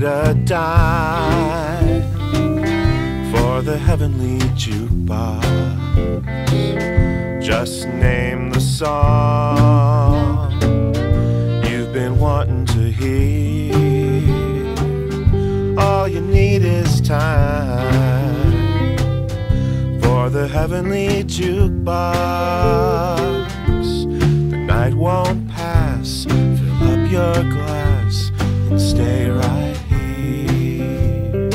a dime for the Heavenly Jukebox. Just name the song you've been wanting to hear. All you need is time for the Heavenly Jukebox. The night won't pass. Fill up your glass and stay right here.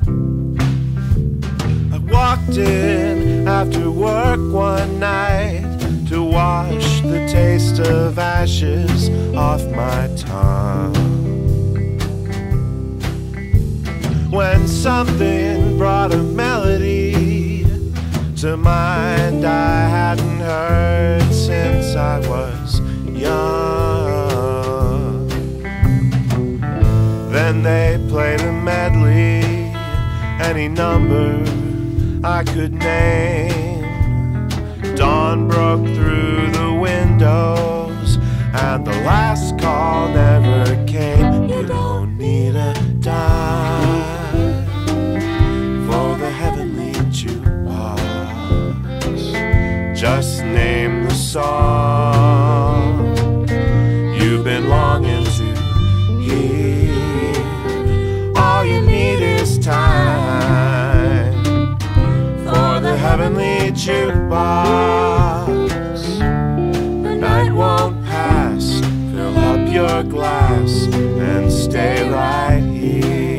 I walked in after work one night to wash the taste of ashes off my tongue, when something brought a melody to mind I hadn't heard since I was young. Then they played a medley, any number I could name. Dawn broke through the windows and the last call never came. You don't need a dime for the Heavenly Jukebox. Just name the song you've been longing to hear. All you need is time for the Heavenly Jukebox. The night won't pass. Fill up your glass and stay right here.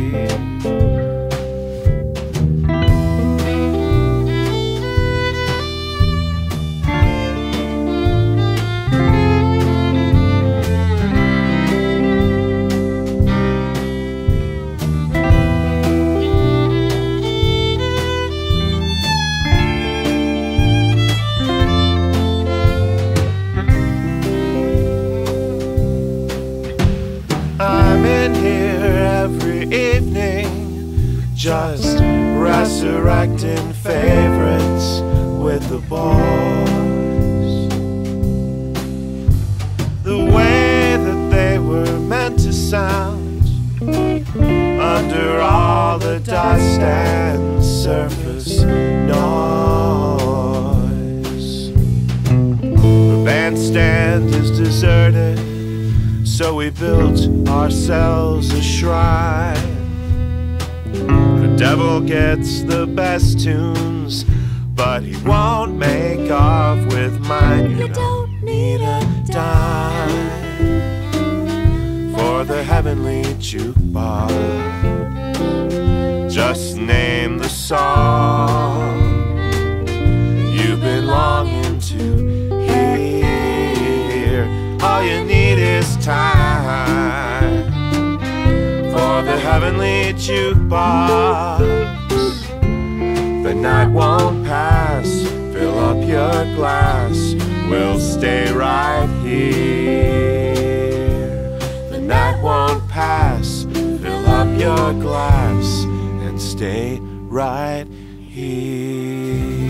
I'm in here every evening, just resurrecting favorites with the boys. The way that they were meant to sound under all the dust and surface noise. The bandstand is deserted, so we built ourselves a shrine. The devil gets the best tunes, but he won't make off with mine. You don't need a dime for the Heavenly Jukebox. Just name the song you've been longing to hear. All you need is time for the Heavenly Jukebox. The night won't pass. Fill up your glass. We'll stay right here. The night won't pass. Fill up your glass and stay right here.